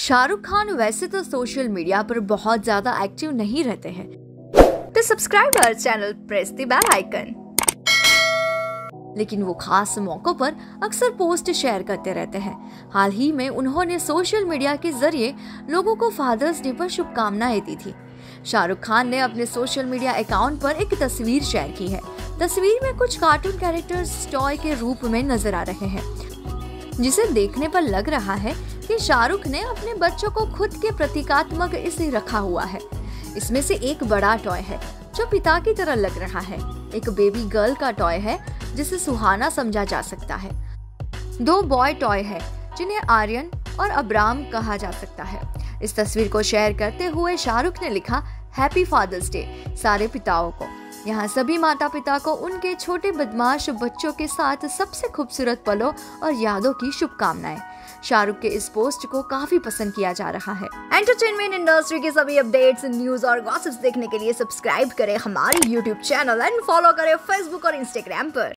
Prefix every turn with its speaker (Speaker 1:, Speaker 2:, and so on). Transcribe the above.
Speaker 1: शाहरुख खान वैसे तो social media पर बहुत ज्यादा एक्टिव नहीं रहते हैं, तो subscribe our channel, press the bell icon. लेकिन वो खास मौकों पर अक्सर पोस्ट शेयर करते रहते हैं। हाल ही में उन्होंने सोशल मीडिया के जरिए लोगों को फादर्स डे पर शुभकामनाएं दी थी। शाहरुख खान ने अपने सोशल मीडिया अकाउंट पर एक तस्वीर शेयर की है। तस्वीर में कुछ कार्टून कैरेक्टर्स टॉय के रूप में नजर आ रहे हैं, जिसे देखने पर लग रहा है कि शाहरुख ने अपने बच्चों को खुद के प्रतीकात्मक इसे रखा हुआ है। इसमें से एक बड़ा टॉय है जो पिता की तरह लग रहा है, एक बेबी गर्ल का टॉय है जिसे सुहाना समझा जा सकता है, 2 बॉय टॉय है जिन्हें आर्यन और अब्राम कहा जा सकता है। इस तस्वीर को शेयर करते हुए शाहरुख ने लिखा, हैप्पी फादर्स डे सारे पिताओं को। यहाँ सभी माता पिता को उनके छोटे बदमाश बच्चों के साथ सबसे खूबसूरत पलों और यादों की शुभकामनाएं। शाहरुख के इस पोस्ट को काफी पसंद किया जा रहा है। एंटरटेनमेंट इंडस्ट्री के सभी अपडेट्स, न्यूज और गॉसिप्स देखने के लिए सब्सक्राइब करें हमारी YouTube चैनल एंड फॉलो करें Facebook और Instagram पर।